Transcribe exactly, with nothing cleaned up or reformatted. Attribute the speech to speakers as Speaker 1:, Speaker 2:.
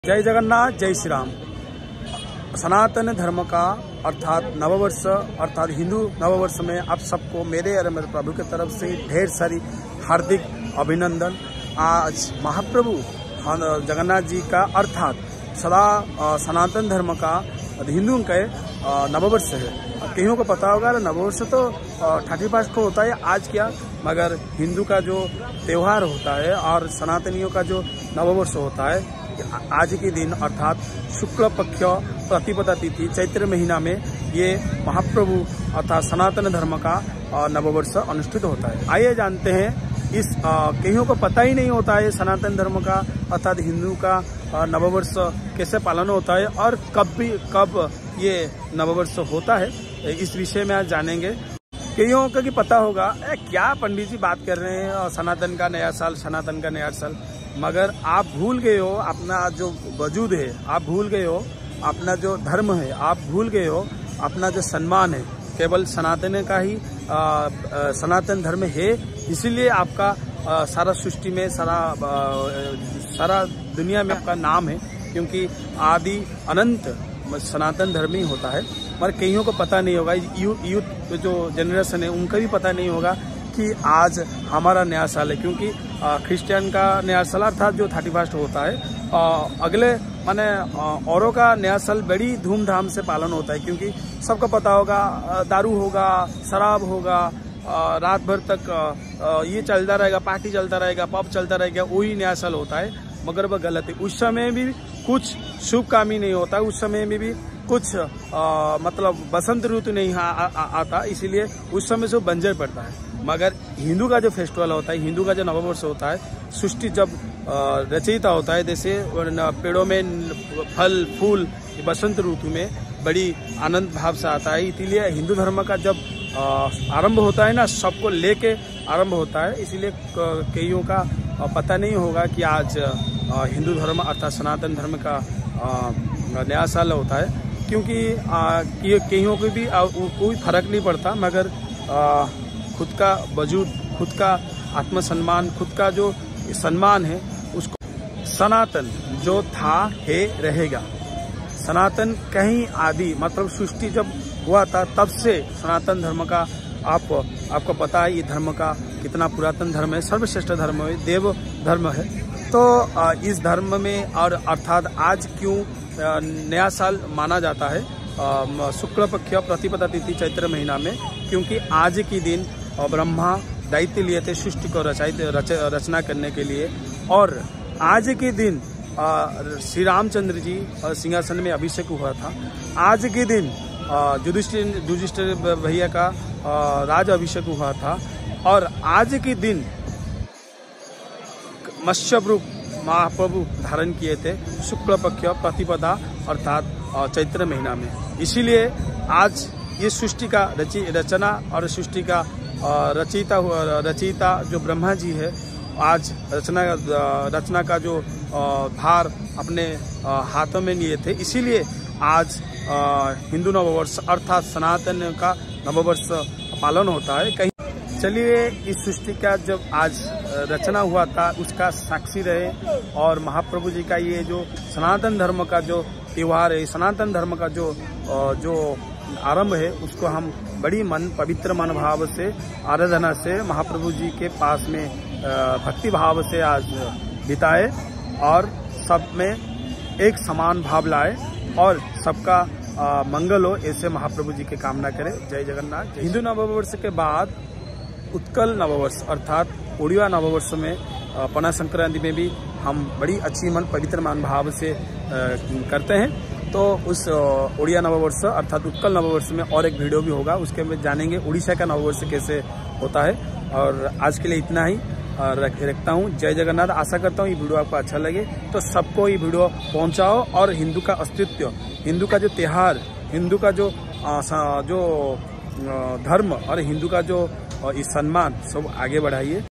Speaker 1: जय जगन्नाथ, जय श्री राम। सनातन धर्म का अर्थात नववर्ष अर्थात हिंदू नववर्ष में आप सबको मेरे और मेरे प्रभु की तरफ से ढेर सारी हार्दिक अभिनंदन। आज महाप्रभु जगन्नाथ जी का अर्थात सदा सनातन धर्म का हिंदू के नववर्ष है। कईयों को पता होगा नववर्ष तो थर्टी फर्स्ट को होता है, आज क्या, मगर हिंदू का जो त्यौहार होता है और सनातनियों का जो नववर्ष होता है आज के दिन अर्थात शुक्ल पक्ष प्रतिपदा तिथि चैत्र महीना में ये महाप्रभु अर्थात सनातन धर्म का नववर्ष अनुष्ठित होता है। आइए जानते हैं, इस कईयों को पता ही नहीं होता है सनातन धर्म का अर्थात हिंदू का नववर्ष कैसे पालन होता है और कब भी कब ये नववर्ष होता है, इस विषय में आज जानेंगे। कईयों को कि पता होगा ए, क्या पंडित जी बात कर रहे हैं सनातन का नया साल, सनातन का नया साल, मगर आप भूल गए हो अपना जो वजूद है, आप भूल गए हो अपना जो धर्म है, आप भूल गए हो अपना जो सम्मान है। केवल सनातन का ही आ, आ, सनातन धर्म है, इसीलिए आपका आ, सारा सृष्टि में सारा आ, सारा दुनिया में आपका नाम है, क्योंकि आदि अनंत सनातन धर्म ही होता है। मगर कईयों को पता नहीं होगा, यूथ यूथ जो जनरेशन है उनका भी पता नहीं होगा कि आज हमारा नया साल है, क्योंकि क्रिश्चियन का नया साल अर्थात जो थर्टी फर्स्ट होता है, आ, अगले माने औरों का नया साल बड़ी धूमधाम से पालन होता है, क्योंकि सबको पता होगा दारू होगा, शराब होगा, आ, रात भर तक आ, ये चलता रहेगा, पार्टी चलता रहेगा, पब चलता रहेगा, वही नया साल होता है। मगर वह गलत है। उस समय भी कुछ शुभ काम ही नहीं होता, उस समय में भी कुछ आ, मतलब बसंत ऋतु नहीं आ, आ, आ, आता, इसीलिए उस समय से बंजर पड़ता है। मगर हिंदू का जो फेस्टिवल होता है, हिंदू का जो नववर्ष होता है, सृष्टि जब रचयिता होता है, जैसे पेड़ों में फल फूल बसंत ऋतु में बड़ी आनंद भाव से आता है, इसीलिए हिंदू धर्म का जब आरंभ होता है ना, सबको लेके आरंभ होता है। इसीलिए कईयों का पता नहीं होगा कि आज हिंदू धर्म अर्थात सनातन धर्म का नया साल होता है, क्योंकि कईयों को भी कोई फर्क नहीं पड़ता, मगर खुद का वजूद, खुद का आत्मसम्मान, खुद का जो सम्मान है उसको सनातन जो था है रहेगा। सनातन कहीं आदि मतलब सृष्टि जब हुआ था तब से सनातन धर्म का आप आपको पता है ये धर्म का कितना पुरातन धर्म है, सर्वश्रेष्ठ धर्म है, देव धर्म है। तो इस धर्म में और अर्थात आज क्यों नया साल माना जाता है शुक्ल पक्ष प्रतिपदा तिथि चैत्र महीना में, क्योंकि आज के दिन ब्रह्मा दायित्व लिए थे सृष्टि को रचाई रच, रचना करने के लिए, और आज के दिन श्री रामचंद्र जी सिंहासन में अभिषेक हुआ था। आज के दिन युधिष्ठिर युधिष्ठिर भैया का राज अभिषेक हुआ था, और आज के दिन मत्स्य रूप महाप्रभु धारण किए थे शुक्ल पक्ष प्रतिपदा अर्थात चैत्र महीना में। इसीलिए आज ये सृष्टि का रची रचना और सृष्टि का रचयिता रचयिता जो ब्रह्मा जी है, आज रचना रचना का जो भार अपने हाथों में लिए थे, इसीलिए आज हिंदू नववर्ष अर्थात सनातन का नववर्ष पालन होता है। कहीं चलिए इस सृष्टि का जब आज रचना हुआ था उसका साक्षी रहे, और महाप्रभु जी का ये जो सनातन धर्म का जो त्योहार है, सनातन धर्म का जो जो आरंभ है, उसको हम बड़ी मन पवित्र मन भाव से आराधना से महाप्रभु जी के पास में भक्ति भाव से आज बिताए, और सब में एक समान भाव लाए और सबका मंगल हो, ऐसे महाप्रभु जी की कामना करें। जय जगन्नाथ। हिंदू नववर्ष के बाद उत्कल नववर्ष अर्थात उड़िया नववर्ष में पना संक्रांति में भी हम बड़ी अच्छी मन पवित्र मन भाव से करते हैं। तो उस उड़िया नववर्ष अर्थात उत्कल नववर्ष में और एक वीडियो भी होगा, उसके में जानेंगे उड़ीसा का नववर्ष कैसे होता है। और आज के लिए इतना ही रख, रखता हूँ। जय जगन्नाथ। आशा करता हूँ ये वीडियो आपको अच्छा लगे, तो सबको ये वीडियो पहुँचाओ और हिंदू का अस्तित्व, हिंदू का जो त्यौहार, हिंदू का जो जो धर्म और हिंदू का जो सम्मान सब आगे बढ़ाइए।